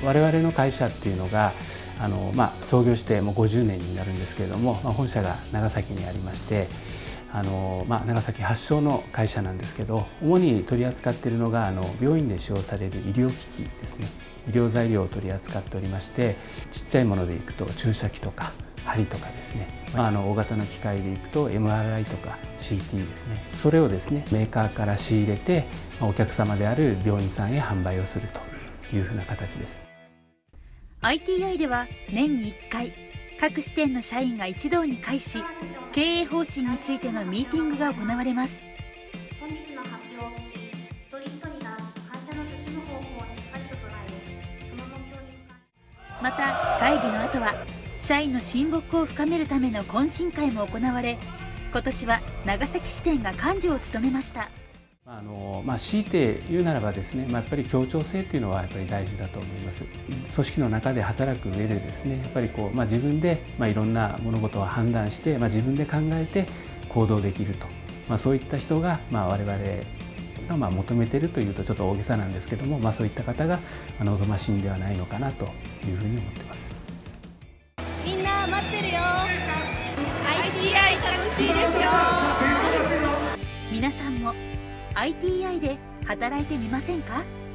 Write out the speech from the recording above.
我々の会社っていうのが創業してもう50年になるんですけれども、本社が長崎にありまして、長崎発祥の会社なんですけど、主に取り扱っているのが病院で使用される医療機器ですね。医療材料を取り扱っておりまして、ちっちゃいものでいくと注射器とか針とかですね、大型の機械でいくと MRI とか CT ですね、それをですねメーカーから仕入れてお客様である病院さんへ販売をするというふうな形です。 ITI では年に1回各支店の社員が一堂に会し、経営方針についてのミーティングが行われます。 本日の発表を聞き、一人一人が患者の進む方法をしっかりと捉え、その目標に向かい、 また会議の後は社員の親睦を深めるための懇親会も行われ、今年は長崎支店が幹事を務めました。 強いて言うならばですね、やっぱり協調性というのはやっぱり大事だと思います。組織の中で働く上でですね、やっぱり自分でいろんな物事を判断して、自分で考えて行動できると、そういった人が我々が求めているというとちょっと大げさなんですけども、そういった方が望ましいんではないのかなというふうに思ってます。 みんな待ってるよ。 ITI 楽しいですよ。 皆さんも ITI で働いてみませんか？